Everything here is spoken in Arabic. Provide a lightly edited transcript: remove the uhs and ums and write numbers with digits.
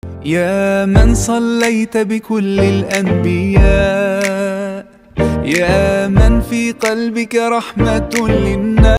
يا من صليت بكل الأنبياء، يا من في قلبك رحمة للناس.